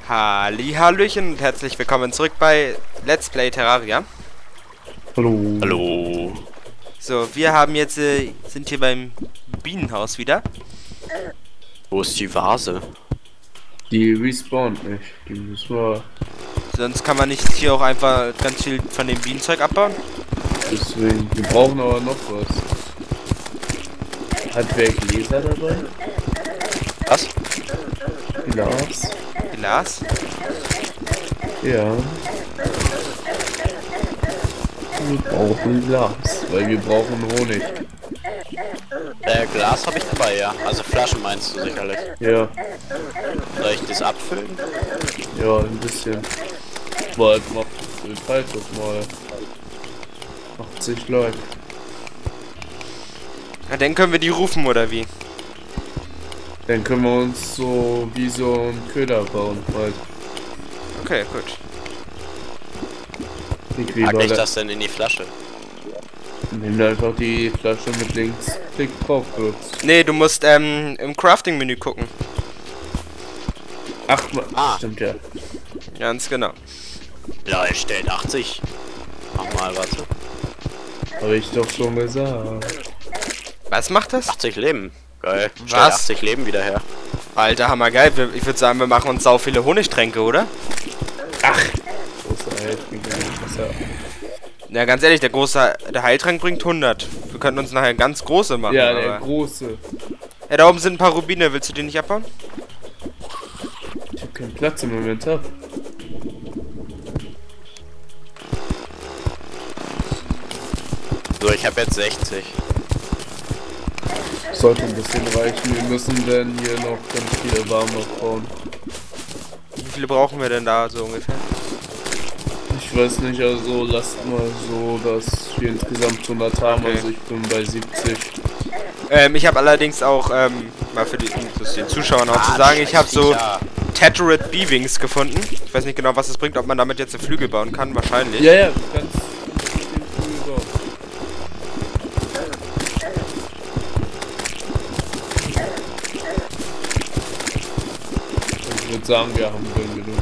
Hallöchen und herzlich willkommen zurück bei Let's Play Terraria. Hallo. Hallo. So, wir haben jetzt, sind hier beim Bienenhaus wieder. Wo ist die Vase? Die respawnt nicht. Die müssen wir. Sonst kann man nicht hier auch einfach ganz viel von dem Bienenzeug abbauen. Deswegen. Wir brauchen aber noch was. Hat wer Gläser dabei? Was? Glas? Glas? Ja. Wir brauchen Glas, weil wir brauchen Honig. Glas habe ich dabei, ja. Also Flaschen meinst du sicherlich. Ja. Soll ich das abfüllen? Ja, ein bisschen. Weil macht halt doch mal 80 Leute. Na, dann können wir die rufen, oder wie? Dann können wir uns so wie so einen Köder bauen, halt. Okay, gut. Pack ich das denn in die Flasche? Nimm einfach die Flasche mit Linksklick drauf kurz. Nee, du musst im Crafting-Menü gucken. Ach, stimmt ja. Ganz genau. Ja, er stellt 80. Mach mal, warte. Habe ich doch schon gesagt. Was macht das? 80 Leben. Geil. Stell Was? 80 Leben wieder her. Alter, hammergeil. Ich würde sagen, wir machen uns sau viele Honigtränke, oder? Ach! Großer Held, wie geil ist das? Na, ganz ehrlich, der Heiltrank bringt 100. Wir könnten uns nachher ganz große machen. Ja, aber der große. Ja, da oben sind ein paar Rubine. Willst du die nicht abbauen? Ich hab keinen Platz im Inventar. So, ich habe jetzt 60. Sollte ein bisschen reichen. Wir müssen dann hier noch ganz viele warm aufbauen. Wie viele brauchen wir denn da so ungefähr? Ich weiß nicht, also lasst mal so, dass wir insgesamt 100 haben. Okay. Also ich bin bei 70. Ich habe allerdings auch, mal für den Zuschauern auch zu sagen, ich habe so Tethered Beavings gefunden. Ich weiß nicht genau, was es bringt, ob man damit jetzt eine Flügel bauen kann, wahrscheinlich. Ja, ja, du kannst den Flügel bauen. Ich würde sagen, wir haben Grün genug.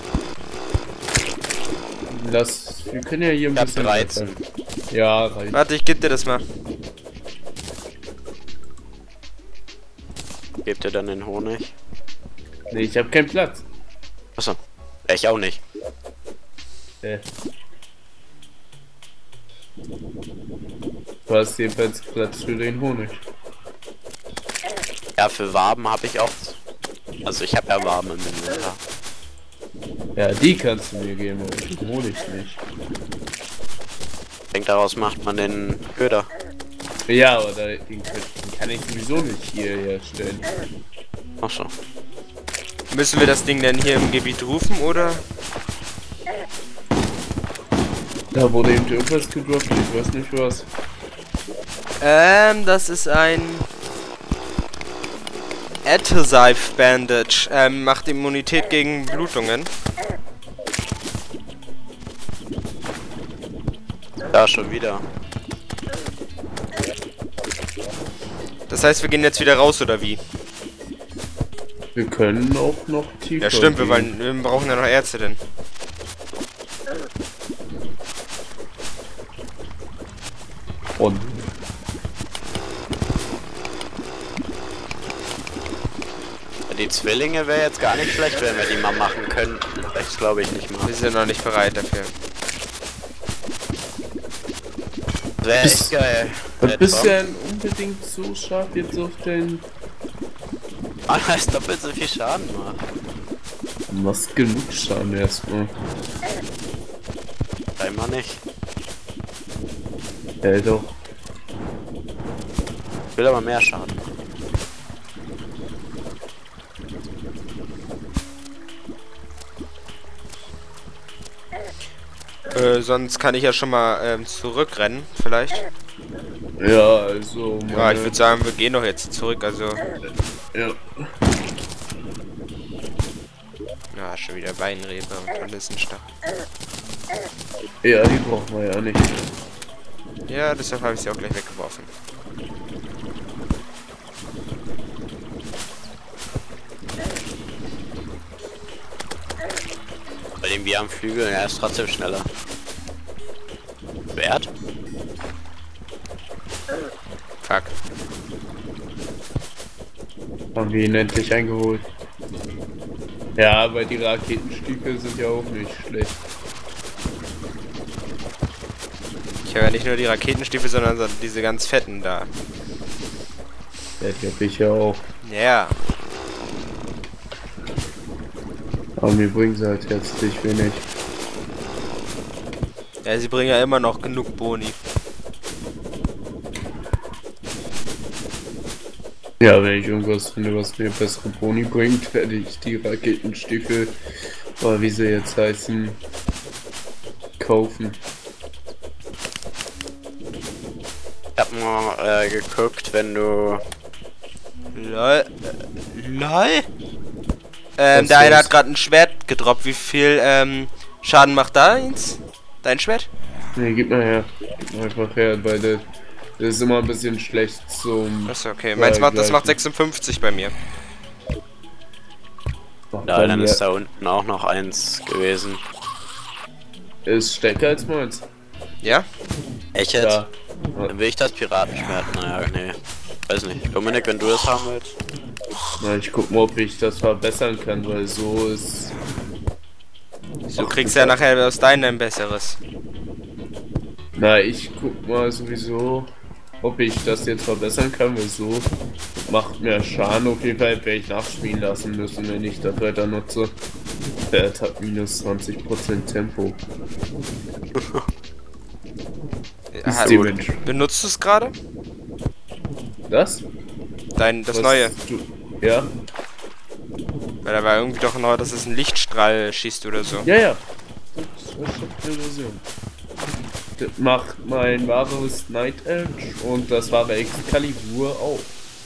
Wir können ja hier ein Ich hab bisschen 13. weiter. Ja, reicht. Warte, ich geb dir das mal. Gebt ihr dann den Honig? Nee, ich habe keinen Platz. Achso. Ich auch nicht. Du hast jedenfalls Platz für den Honig. Ja, für Waben habe ich auch. Also ich habe ja Waben im Inventar. Ja, die kannst du mir geben, aber den Honig nicht. Ich denke, daraus macht man den Köder. Ja, aber den kann ich sowieso nicht hier herstellen. Ach so. Müssen wir das Ding denn hier im Gebiet rufen, oder? Da wurde eben irgendwas gedroppt, ich weiß nicht was. Das ist ein Adhesive Bandage. Macht Immunität gegen Blutungen. Da schon wieder. Das heißt, wir gehen jetzt wieder raus, oder wie? Wir können auch noch tiefer Ja, stimmt, wir gehen. brauchen ja noch Ärzte denn. Und Die Zwillinge wäre jetzt gar nicht schlecht, wenn wir die mal machen können. Das glaube ich nicht mal. Wir sind noch nicht bereit dafür. Wäre echt geil. was bist du denn unbedingt so scharf jetzt auf den... Ah, das doppelt so viel Schaden macht. Du machst genug Schaden erstmal. Scheinbar nicht. Doch. Ich will aber mehr Schaden machen. Sonst kann ich ja schon mal zurückrennen, vielleicht. Ja, also... Ja, ich würde sagen, wir gehen doch jetzt zurück, also... Ja. Ja, schon wieder Weinrebe und Tornissenstachel. Ja, die brauchen wir ja nicht. Ja, deshalb habe ich sie auch gleich weggeworfen. irgendwie am Flügel, er ist trotzdem schneller. Wert? Fuck. Haben wir ihn endlich eingeholt. Ja, aber die Raketenstiefel sind ja auch nicht schlecht. Ich habe ja nicht nur die Raketenstiefel, sondern so diese ganz fetten da. Ja, die hab ich ja auch. Ja. Aber mir bringen sie halt herzlich wenig. Ja, sie bringen ja immer noch genug Boni. Ja, wenn ich irgendwas finde, was mir bessere Boni bringt, werde ich die Raketenstiefel, oder wie sie jetzt heißen, kaufen. Ich hab mal geguckt, wenn du... LOL. LOL? Der eine hat gerade ein Schwert gedroppt. Wie viel Schaden macht da eins? Dein Schwert? Ne, gib mal her. Gib mal einfach her, weil das ist immer ein bisschen schlecht zum... Achso, okay. Meins macht, das macht 56 bei mir. Ja, dann ist da unten auch noch eins gewesen. Ist stärker als meins. Ja? Echt jetzt? Ja. Dann will ich das Piratenschwert. Naja, nee. Weiß nicht. Dominik, wenn du das haben willst. Na, ich guck mal, ob ich das verbessern kann, weil so ist... Du kriegst ja nachher aus deinem ein besseres. Na, ich guck mal sowieso, ob ich das jetzt verbessern kann, weil so macht mehr Schaden. Auf jeden Fall werde ich nachspielen lassen müssen, wenn ich das weiter nutze. Der hat minus 20% Tempo. Benutzt du es gerade? Das? Das neue. Ja? Weil da war irgendwie doch neu, dass es ein Lichtstrahl schießt oder so. Ja, ja. Das ist eine Version. Das macht mein wahres Night Edge und das wahre Excalibur auch.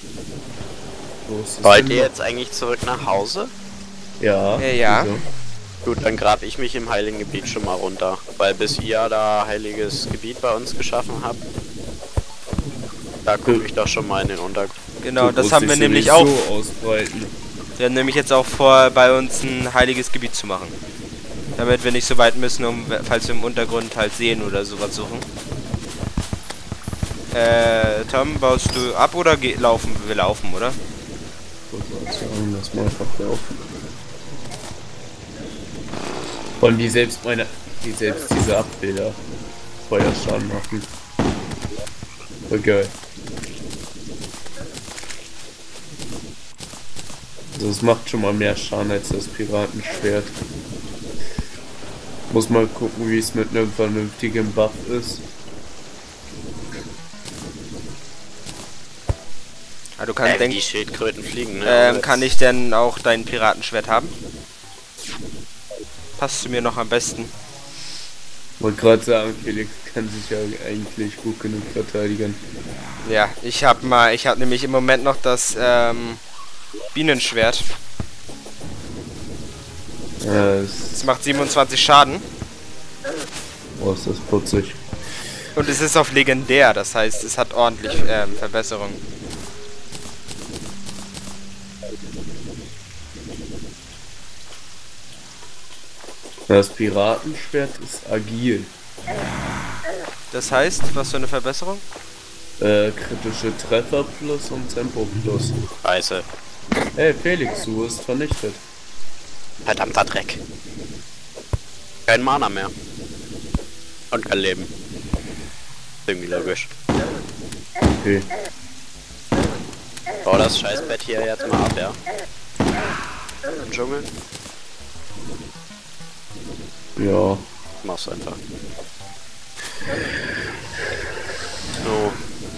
Wollt ihr jetzt eigentlich zurück nach Hause? Ja. Ja. Wieso? Gut, dann grab ich mich im Heiligen Gebiet schon mal runter. Weil bis ihr da heiliges Gebiet bei uns geschaffen habt, da gucke ich doch schon mal in den Untergrund. Genau, das haben wir nämlich auch. Ausbreiten. Wir haben nämlich jetzt auch vor, bei uns ein heiliges Gebiet zu machen. Damit wir nicht so weit müssen, falls wir im Untergrund halt sehen oder sowas suchen. Tom, baust du ab oder laufen? Wir laufen, oder? Ich würde mal sagen, lass mal einfach laufen. Und die selbst diese Abbilder Feuerschaden machen. Voll geil. Also es macht schon mal mehr Schaden als das Piratenschwert. Muss mal gucken, wie es mit einem vernünftigen Buff ist. Ah, du kannst denken, die Schildkröten fliegen, ne? kann ich denn auch dein Piratenschwert haben? Passt zu mir noch am besten. Wollte gerade sagen, Felix kann sich ja eigentlich gut genug verteidigen. Ja, ich hab nämlich im Moment noch das Bienenschwert. Ja, Es macht 27 Schaden. oh, ist das putzig. Und es ist auf legendär, das heißt, es hat ordentlich Verbesserung. Das Piratenschwert ist agil. Das heißt, was für eine Verbesserung? Kritische Treffer plus und Tempo plus. Scheiße. Hey Felix, du wirst vernichtet. Verdammter Dreck. Kein Mana mehr. Und kein Leben. Irgendwie logisch. Okay. Bau das Scheißbett hier jetzt mal ab, ja? Im Dschungel? Ja. Mach's einfach. So.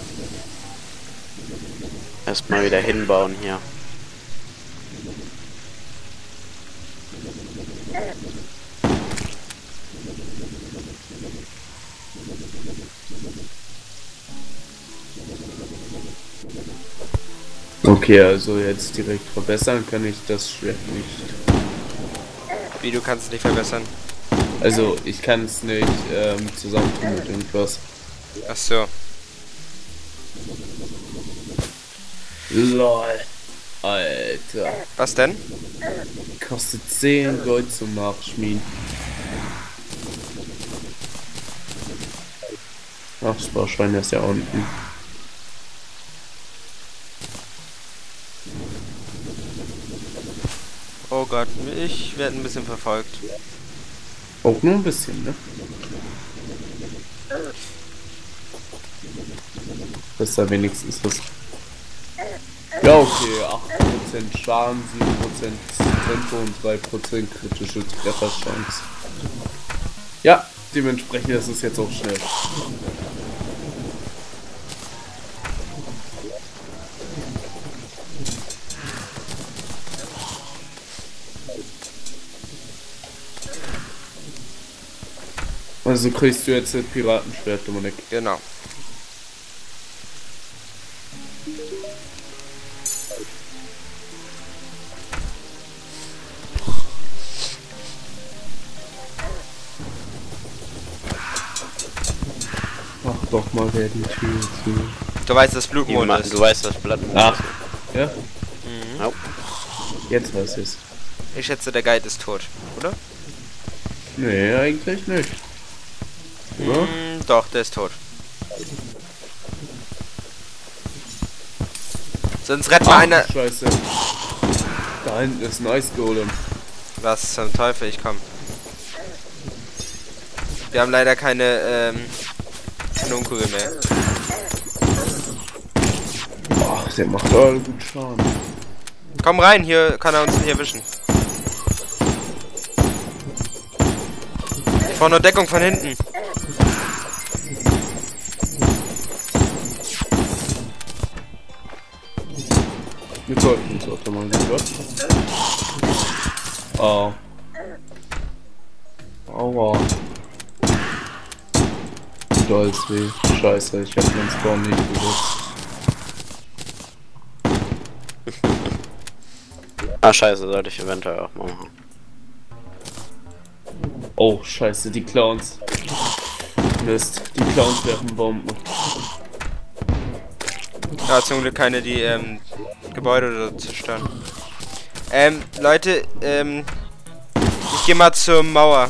Erstmal wieder hinbauen hier. Okay, also jetzt direkt verbessern kann ich das Schwert nicht. Wie, du kannst es nicht verbessern? Also ich kann es nicht zusammentun mit irgendwas. Ach so. LOL. Alter. Was denn? Kostet 10 Gold zum Nachschmieden. Ach, das Bauschwein ist ja unten. Oh Gott, ich werde ein bisschen verfolgt. Auch nur ein bisschen, ne? Das ist ja wenigstens was. Ja, okay, 8% Schaden, 7% Tempo und 3% kritische Trefferchance. Ja, dementsprechend ist es jetzt auch schnell. Also kriegst du jetzt das Piratenschwert, Dominik. Genau. Mach doch mal wer die Tür zu. Du weißt, dass Blutmond ist. Du weißt, dass Blattmond Ach, ja? Oh. Jetzt weiß ich's. Ich schätze, der Guide ist tot, oder? Nee, eigentlich nicht. Oder? Doch, der ist tot. Sonst rett mal einer. Scheiße. Da hinten ist ein Ice Golem. Was zum Teufel, ich komm. Wir haben leider keine Kanonenkugel mehr. Boah, der macht alle gut Schaden. Komm rein, hier kann er uns nicht erwischen. Ich brauche nur Deckung von hinten. Wir sollten uns auch mal gehört. Oh. Aua. Dolz weh. Scheiße, ich hab meinen Spawn nicht gewusst. Ah, scheiße, sollte ich eventuell auch mal machen. Oh, scheiße, die Clowns. Mist, die Clowns werfen Bomben. Ja, zum Glück keine, die Gebäude oder so zerstören. Leute, ich gehe mal zur Mauer.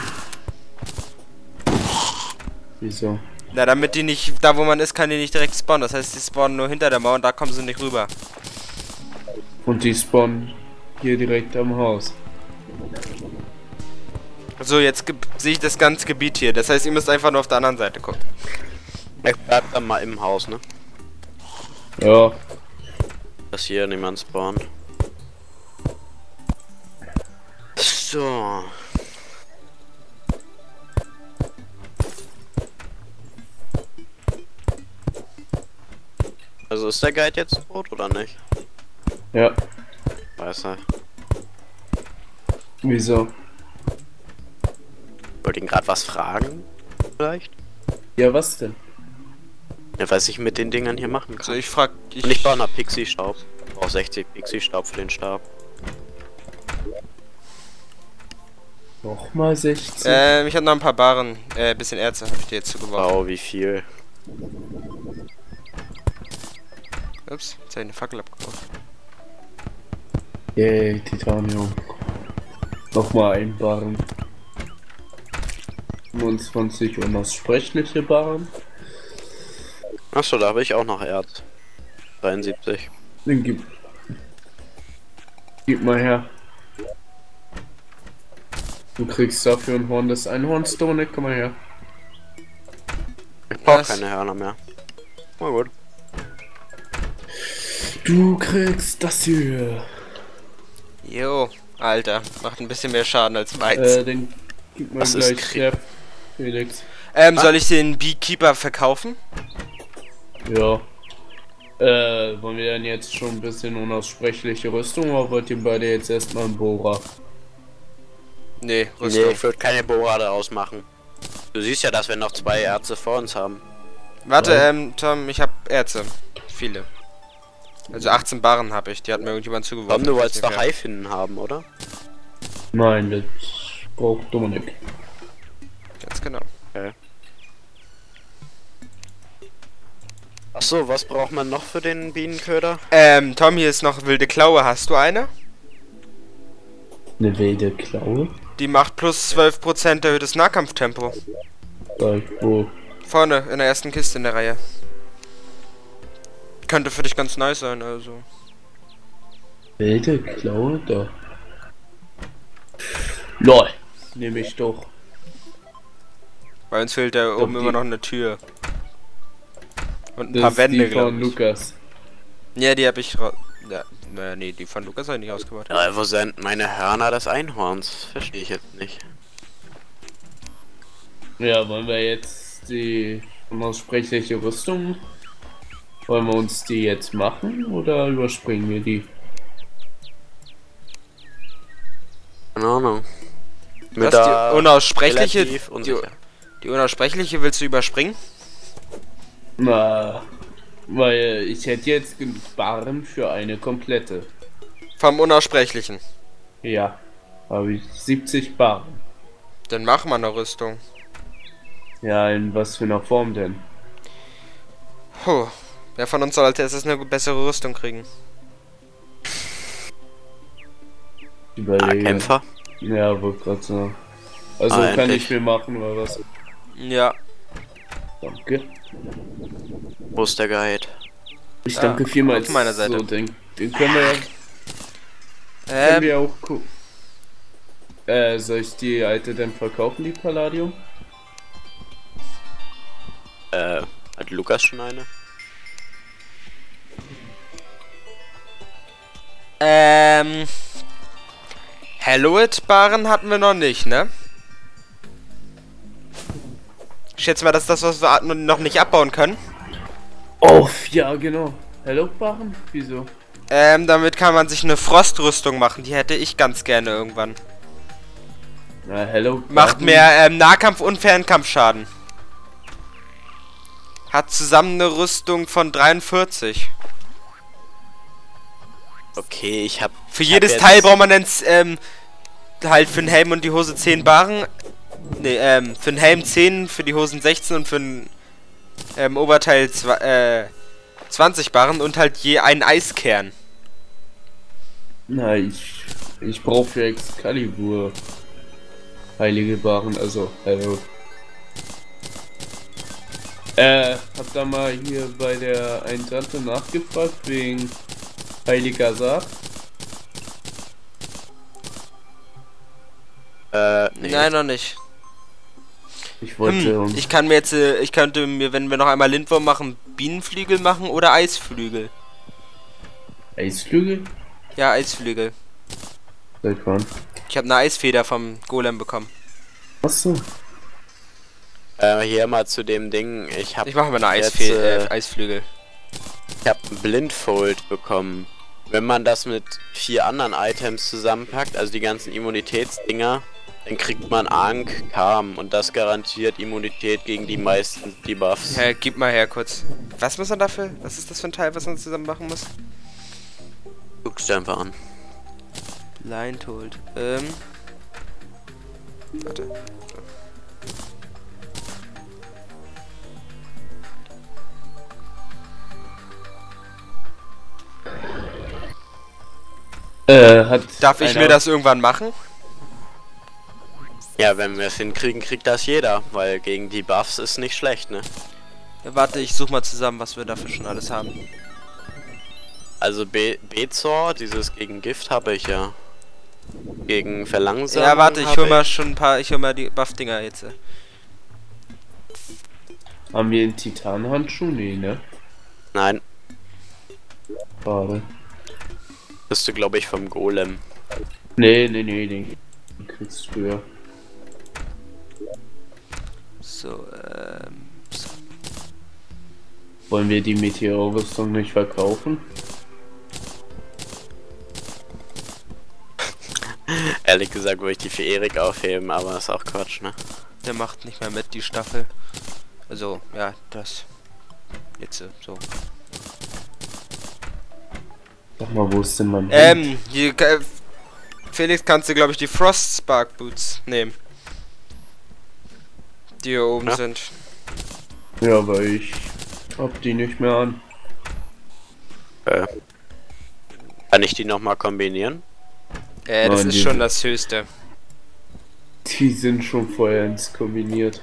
Wieso? Na, damit die nicht, da wo man ist, kann die nicht direkt spawnen. Das heißt, die spawnen nur hinter der Mauer und da kommen sie nicht rüber. Und die spawnen hier direkt am Haus. So, jetzt sehe ich das ganze Gebiet hier. Das heißt, ihr müsst einfach nur auf der anderen Seite gucken. Ich bleib dann mal im Haus, ne? Ja. Dass hier niemand spawnt. So. Also ist der Guide jetzt tot oder nicht? Ja. Weiß er. Wieso? Wollte ihn gerade was fragen? Vielleicht? Ja, was denn? Ja, was ich mit den Dingern hier machen kann. So, ich frag. Und ich baue nach Pixie-Staub. Ich brauche 60 Pixie-Staub für den Stab. Nochmal 16. Ich hab noch ein paar Barren, bisschen Erze habe ich dir jetzt zugeworfen. Wow, wie viel? Ups, jetzt habe ich eine Fackel abgeworfen. Yay, Titanium. Nochmal ein Barren. 25 unaussprechliche Barren. Achso, da habe ich auch noch Erz. 73. Den gib mal her. Du kriegst dafür ein Horn des Einhornstone, komm mal her. Ich brauche Was? keine Hörner mehr. Na gut. Du kriegst das hier. Jo, Alter, macht ein bisschen mehr Schaden als meins. Den gib mal Was ist gleich her, Felix. Soll ich den Beekeeper verkaufen? Ja. Wollen wir denn jetzt schon ein bisschen unaussprechliche Rüstung oder wollt ihr beide jetzt erstmal einen Bohrer? Nee, Nee, Rüstung. ich würde keine Bohrer daraus machen. Du siehst ja, dass wir noch 2 Ärzte vor uns haben. Warte, Tom, ich hab Erze. Viele. Also 18 Barren habe ich, die hat mir irgendjemand zugeworfen. Tom, du Ich weiß wolltest nicht doch wer. Haifinnen haben, oder? Nein, das braucht Dominik. Ganz genau. Okay. Achso, was braucht man noch für den Bienenköder? Tom, hier ist noch wilde Klaue. Hast du eine? Eine wilde Klaue? Die macht plus 12% erhöhtes Nahkampftempo. Wo? Vorne, in der ersten Kiste in der Reihe. Könnte für dich ganz nice sein, also. Wilde Klaue? Da. LOL. Nehme ich doch. Bei uns fehlt da oben die- immer noch eine Tür. Und ein Das paar ist Wände, die glaube von ich. Lukas. Ja, die habe ich ja, nee, die von Lukas habe ich nicht ausgebaut. Ja, wo sind meine Hörner des Einhorns? Verstehe ich jetzt nicht. Ja, wollen wir jetzt die unaussprechliche Rüstung? Wollen wir uns die jetzt machen oder überspringen wir die? Keine Ahnung. Was, die unaussprechliche, relativ unsicher. die unaussprechliche willst du überspringen? Na, weil ich hätte jetzt genug Barren für eine komplette. Vom unaussprechlichen. Ja, habe ich 70 Barren. Dann mach mal eine Rüstung. Ja, in was für einer Form denn? Puh. Wer von uns soll als erstes eine bessere Rüstung kriegen? Überlege. Kämpfer? Ja, wollte gerade sagen. Also kann endlich. ich mir machen oder was? Ja. Danke. Wo ist der Guide? Ich danke vielmals. auf meiner Seite. So, den können wir können wir auch gucken. Soll ich die alte denn verkaufen, die Palladium? Hat Lukas schon eine? Hallowed-Baren hatten wir noch nicht, ne? Ich schätze mal, das ist das, was wir noch nicht abbauen können. Oh, ja, genau. Hello, Barren? Wieso? Damit kann man sich eine Frostrüstung machen. Die hätte ich ganz gerne irgendwann. Na, Hello. Macht Barren? mehr Nahkampf- und Fernkampfschaden. Hat zusammen eine Rüstung von 43. Okay, ich hab... Für ich jedes hab Teil jetzt- braucht man dann halt für den Helm und die Hose 10 Barren. Ne, für den Helm 10, für die Hosen 16 und für den Oberteil 20 Barren und halt je einen Eiskern. Na, ich brauche für Excalibur heilige Barren, also Hello. Hab da mal hier bei der einen Tante nachgefragt wegen heiliger Saat. Nee. Nein, noch nicht. Ich wollte Ich kann mir jetzt, ich könnte mir, wenn wir noch einmal Lindwurm machen, Bienenflügel machen oder Eisflügel. Eisflügel? Ja, Eisflügel. Seit wann? Ich habe eine Eisfeder vom Golem bekommen. Achso. Hier mal zu dem Ding. Ich hab Ich mache mal eine jetzt, Eisflügel. ich hab ein Blindfold bekommen. Wenn man das mit 4 anderen Items zusammenpackt, also die ganzen Immunitätsdinger, dann kriegt man Ankh Calm und das garantiert Immunität gegen die meisten Debuffs. Gib mal her kurz. Was muss man dafür? Was ist das für ein Teil, was man zusammen machen muss? Guckst du einfach an. Blindhold. Warte. Darf ich mir das irgendwann machen? Ja, wenn wir es hinkriegen, kriegt das jeder, weil gegen die Buffs ist nicht schlecht, ne? Ja, warte, ich such mal zusammen, was wir dafür schon alles haben. Also Bezor, dieses gegen Gift habe ich ja. Gegen Verlangsamung. Ja, warte, ich hab hol mal schon ein paar, ich hol mal die Buff-Dinger jetzt. Haben wir einen Titanhandschuh? Nee, ne? Nein, Schade. bist du glaube ich vom Golem. Nee, den kriegst du früher. So, Wollen wir die Meteor-Rüstung nicht verkaufen? Ehrlich gesagt würde ich die für Erik aufheben, aber ist auch Quatsch, ne? der macht nicht mehr mit, die Staffel. Also, ja, das. Jetzt so. Sag mal, wo ist denn mein Hund? Hier, Felix, kannst du, glaube ich, die Frost Spark Boots nehmen. Die hier oben Ja. sind. Ja, aber ich hab die nicht mehr an. Kann ich die nochmal kombinieren? Das Nein, ist die schon sind- das Höchste. Die sind schon vollends kombiniert.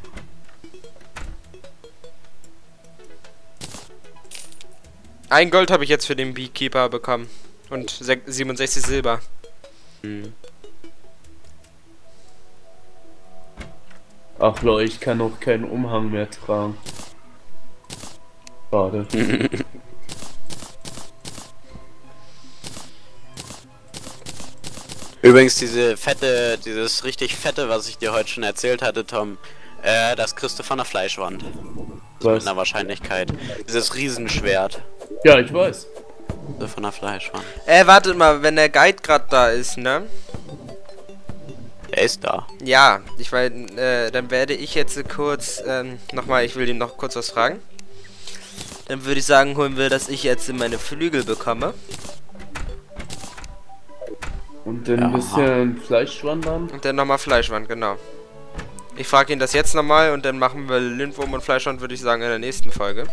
Ein Gold habe ich jetzt für den Beekeeper bekommen. Und 67 Silber. Hm. Ach Leute, ich kann auch keinen Umhang mehr tragen. Schade. Übrigens dieses richtig fette, was ich dir heute schon erzählt hatte, Tom, das kriegst du von der Fleischwand. Mit Was? einer Wahrscheinlichkeit. Dieses Riesenschwert. Ja, ich weiß. Von der Fleischwand. Wartet mal, wenn der Guide gerade da ist, ne? Der ist da. Ja, dann werde ich jetzt kurz, nochmal, ich will ihn noch kurz was fragen. Dann würde ich sagen, holen wir, dass ich jetzt meine Flügel bekomme. Und dann Ja. ein bisschen Fleisch wandern. Und dann nochmal Fleischwand, genau. Ich frage ihn das jetzt nochmal und dann machen wir Lindwurm und Fleischwand, würde ich sagen, in der nächsten Folge.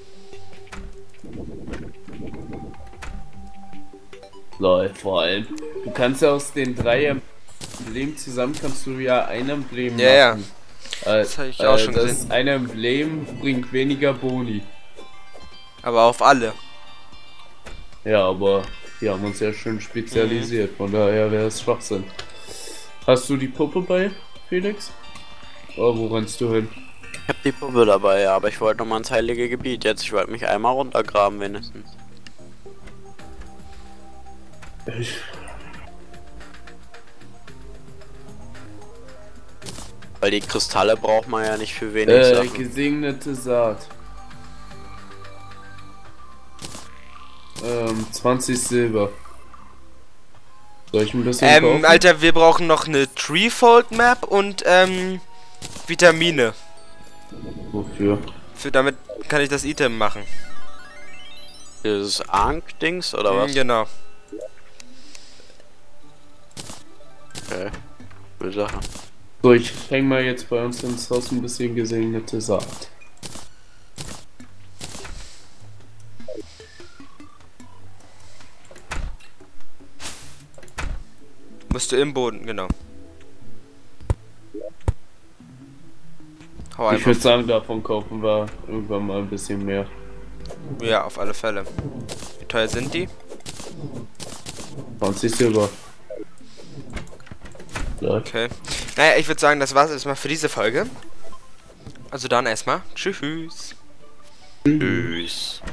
Lol, vor allem. Du kannst ja aus den 3 Emblemen zusammen kannst du ja ein Emblem machen. Ja. Das hab ich auch schon das gesehen. eine Emblem bringt weniger Boni. Aber auf alle. Ja, aber die haben uns ja schön spezialisiert, von daher wäre es Schwachsinn. Hast du die Puppe bei, Felix? Oder wo rennst du hin? Ich hab die Puppe dabei, ja, aber ich wollte noch mal ins heilige Gebiet jetzt. Ich wollte mich einmal runtergraben wenigstens. Weil die Kristalle braucht man ja nicht für wenig Sachen. Gesegnete Saat. 20 Silber. Soll ich ein bisschen kaufen? Alter, wir brauchen noch eine Treefold Map und, Vitamine. Wofür? Damit kann ich das Item machen. Dieses Ankh-Dings oder was? Genau. Okay. Gute Sache. So, ich häng mal jetzt bei uns ins Haus ein bisschen gesegnete Saat. Musst du im Boden, genau. Hau Ich einfach. würde sagen, davon kaufen wir irgendwann mal ein bisschen mehr. Ja, auf alle Fälle. Wie teuer sind die? 20 Silber. Ja. Okay. Naja, ich würde sagen, das war's erstmal für diese Folge. Also dann erstmal. Tschüss. Tschüss.